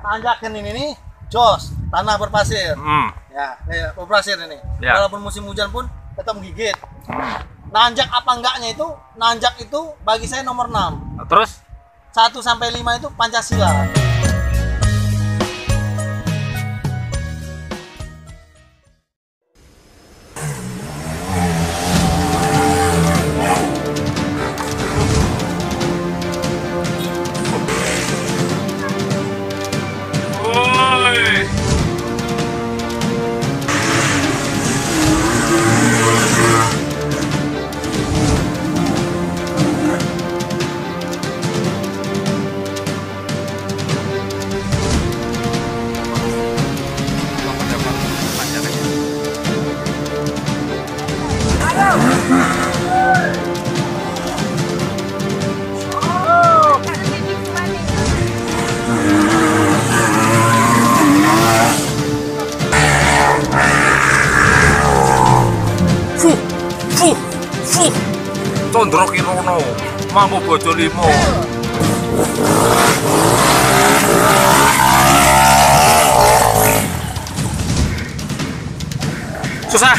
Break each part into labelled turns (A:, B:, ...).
A: tanjakan ini nih, jos, tanah berpasir. Ya, berpasir ini.
B: Ya.
A: Walaupun musim hujan pun tetap menggigit. Nanjak apa enggaknya itu, nanjak itu bagi saya nomor 6.
B: Terus
A: 1 sampai 5 itu Pancasila.
B: Condro Kirono, Mampu Bojo Limo. Susah.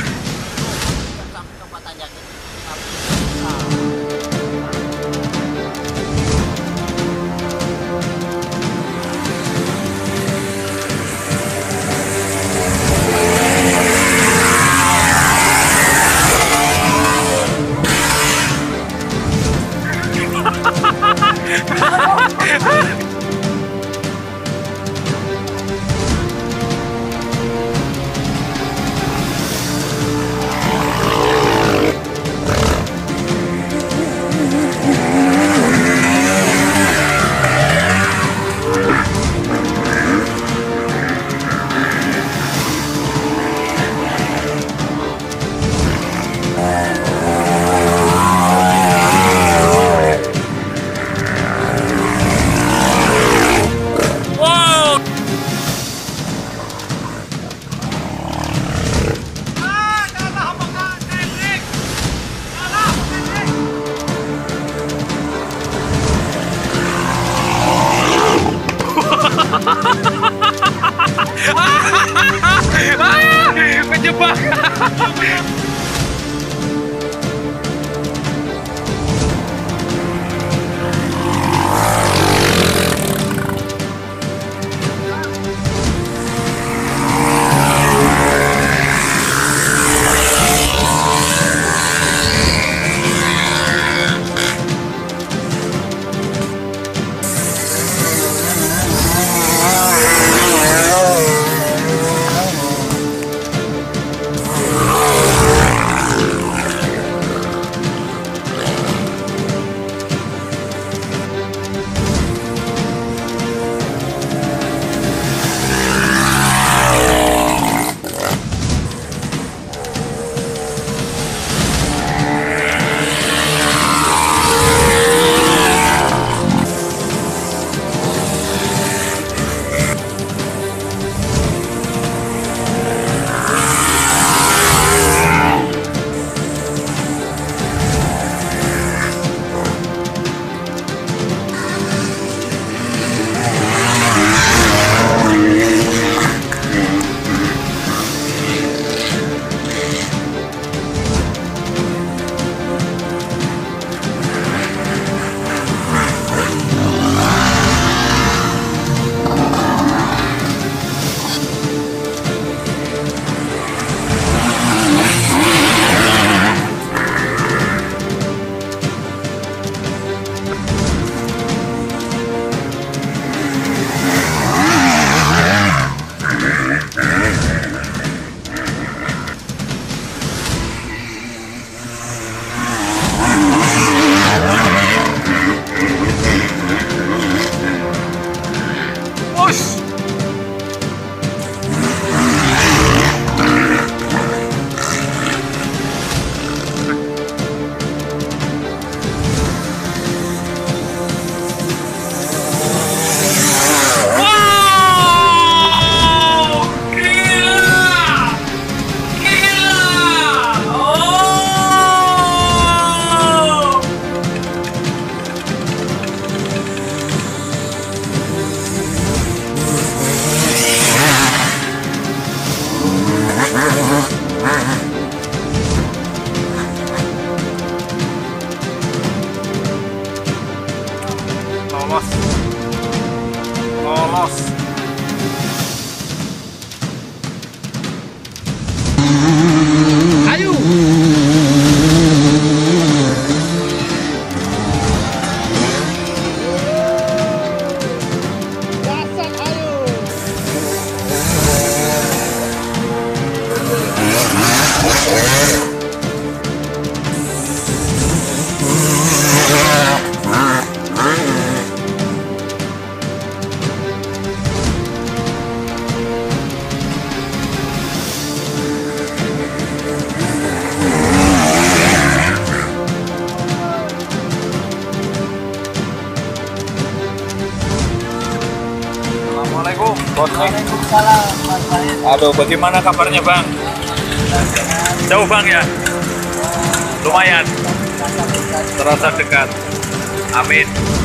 A: Waalaikumsalam, Mas Zahid.
B: Aduh, bagaimana kabarnya Bang? Jauh Bang ya? Lumayan, terasa dekat. Amin.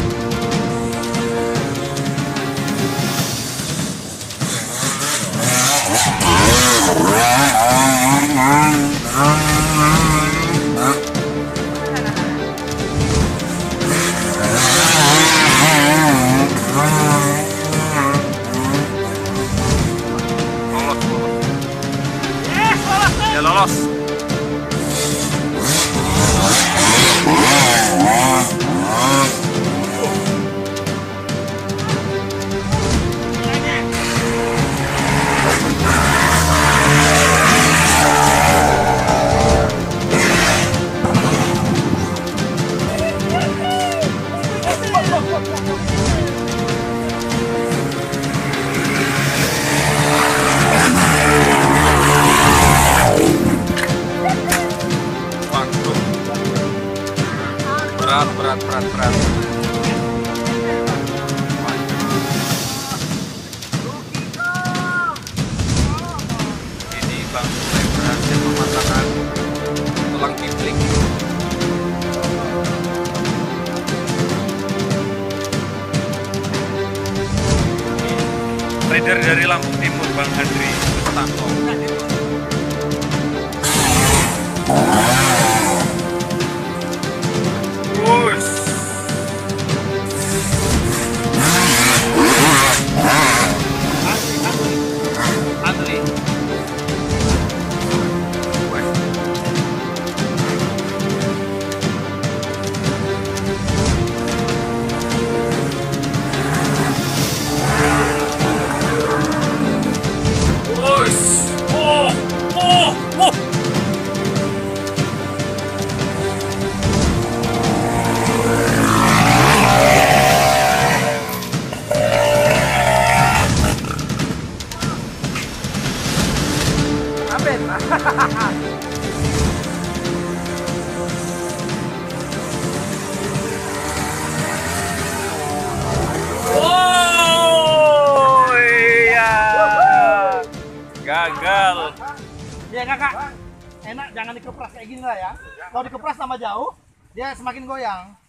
B: Ya lolos. Waduh. Berat. Ini Bang Sule berhasil mematahkan tulang kipling. Rider dari Lampung Timur Bang Andri Sustanto. Wush. Andri. Wush. Oh. Oh iya, gagal.
A: Ya kakak, enak jangan dikepras kayak gini lah ya. Kalau dikepras tambah jauh, dia semakin goyang.